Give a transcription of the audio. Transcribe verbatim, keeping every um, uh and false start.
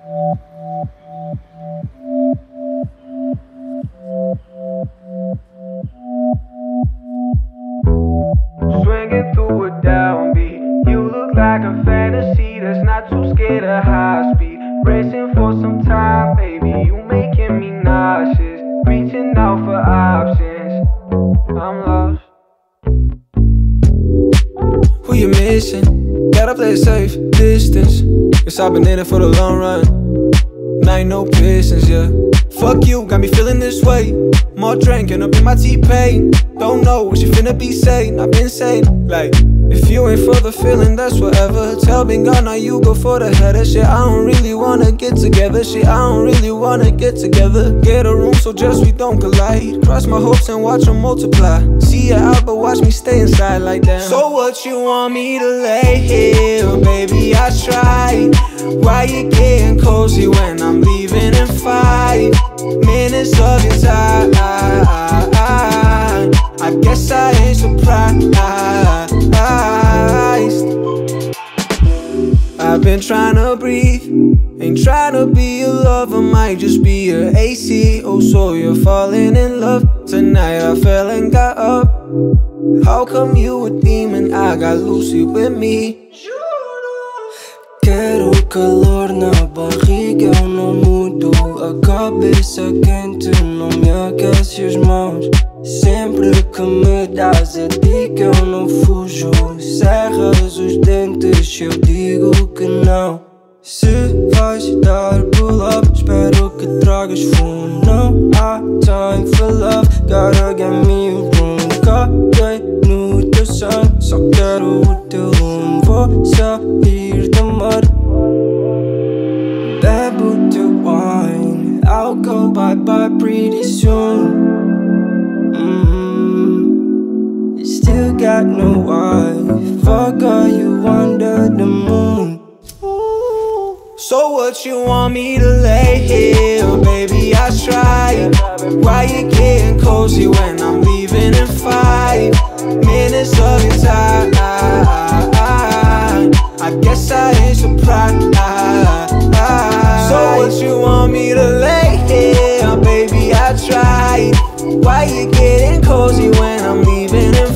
Swinging through a downbeat, you look like a fantasy that's not too scared of high speed. Racing for some time, baby, you making me nauseous. Reaching out for options, I'm lost. Who you missing? Gotta play it safe, distance. Cause I've been in it for the long run, and I ain't no business, yeah. Fuck you, got me feeling this way. More drinking up in my T-Pain. Don't know what you finna be saying, I've been saying. Like, if you ain't for the feeling, that's whatever. Tell me God, now you go for the header. Shit, I don't really wanna get together. Shit, I don't really wanna get together. Get a room so just we don't collide. Cross my hopes and watch them multiply. See ya out, but watch me stay inside like that. So what you want me to lay here? Baby, I tried. Why you getting cozy when I'm leaving in five minutes of your time? I guess I ain't surprised. I've been trying to breathe, ain't trying to be a lover, might just be your A C. Oh, so you're falling in love tonight. I fell and got up. How come you a demon? I got Lucy with me. Quero calor na barriga, eu não mudo. A cabeça quente não me aquece as mãos. Sempre que me dás a dica eu não fujo. Cerras os dentes se eu digo que não. Se vais dar pull-up, espero que tragas fumo. Não há time for love, gotta get me a room. Caguei no teu sangue, só quero o teu rumo. Vou sair do mar, bebo o teu wine. I'll go bye-bye pretty soon. Mm-hmm. You still got no wife, I got you under the moon. So what you want me to lay here? Baby, I tried. Why you getting cozy when I'm leaving in five minutes of your time? I guess I ain't surprised. So what you want me to lay here? Baby, I tried. Why you getting cozy when I'm leaving in